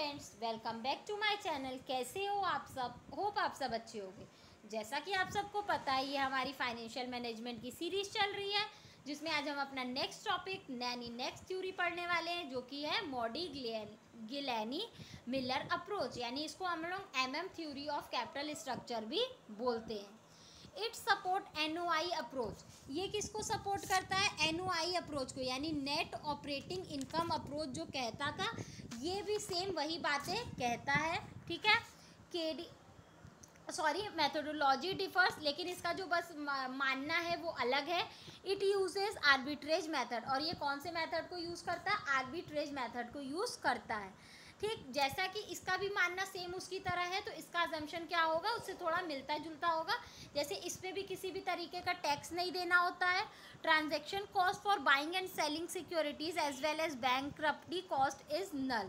Friends, welcome back to my channel. कैसे हो आप सब? होप आप सब अच्छे होंगे। जैसा कि आप सबको पता है, ये हमारी फाइनेंशियल मैनेजमेंट की सीरीज चल रही है, जिसमें आज हम अपना नेक्स्ट टॉपिक यानी नेक्स्ट थ्योरी पढ़ने वाले हैं, जो कि है मॉडी गिलानी मिलर अप्रोच, यानी इसको हम लोग MM theory of capital structure भी बोलते हैं। It support NOI approach. ये किसको सपोर्ट करता है? NOI अप्रोच को, यानी नेट ऑपरेटिंग इनकम अप्रोच जो कहता था, ये भी सेम वही बातें कहता है। ठीक है, मेथोडोलॉजी डिफर्स, लेकिन इसका जो बस मानना है वो अलग है। इट यूजेस आर्बिट्रेज मेथड, और ये कौन से मेथड को यूज़ करता है? आर्बिट्रेज मेथड को यूज़ करता है। ठीक, जैसा कि इसका भी मानना सेम उसकी तरह है, तो इसका अजम्पशन क्या होगा? उससे थोड़ा मिलता जुलता होगा। जैसे इस पे भी किसी भी तरीके का टैक्स नहीं देना होता है। Transaction cost for buying and selling securities as well as bankruptcy cost is null.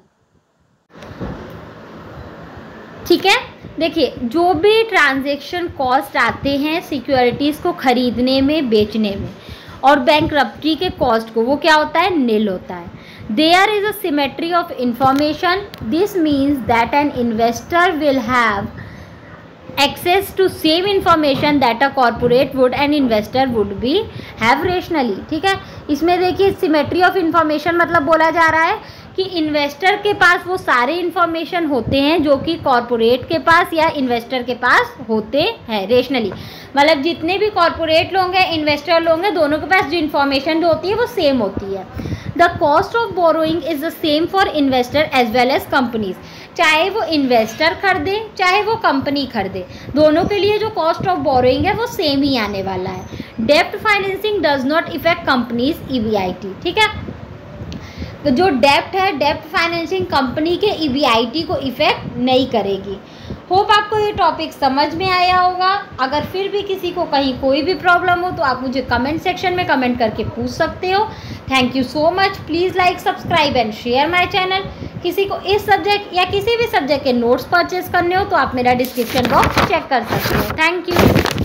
ठीक है, देखिए, जो भी ट्रांजैक्शन कॉस्ट आते हैं सिक्योरिटीज़ को खरीदने में, बेचने में, और बैंकरप्टी के कॉस्ट को, वो क्या होता है? निल होता है। There is a symmetry of information. This means that an investor will have access to same information that a corporate would and investor would be have rationally. ठीक है, इसमें देखिए सिमेट्री ऑफ इंफॉर्मेशन मतलब बोला जा रहा है कि इन्वेस्टर के पास वो सारे इन्फॉर्मेशन होते हैं जो कि कॉरपोरेट के पास या इन्वेस्टर के पास होते हैं रेशनली। मतलब जितने भी कॉरपोरेट लोग हैं, इन्वेस्टर लोग हैं, दोनों के पास जो इन्फॉर्मेशन जो होती है वो सेम होती है। The cost of borrowing is the same for investor as well as companies. चाहे वो इन्वेस्टर खरीदे चाहे वो कंपनी खरीदे, दोनों के लिए जो कॉस्ट ऑफ बोरोइंग है वो सेम ही आने वाला है। डेप्ट financing does not affect companies EBIT। ठीक है, तो जो डेप्ट है, डेप्ट फाइनेंसिंग कंपनी के EBIT को इफेक्ट नहीं करेगी। होप आपको ये टॉपिक समझ में आया होगा। अगर फिर भी किसी को कहीं कोई भी प्रॉब्लम हो तो आप मुझे कमेंट सेक्शन में कमेंट करके पूछ सकते हो। Thank you so much. Please like, subscribe and share my channel. किसी को इस सब्जेक्ट या किसी भी सब्जेक्ट के नोट्स परचेज करने हो तो आप मेरा डिस्क्रिप्शन बॉक्स चेक कर सकते हो। Thank you.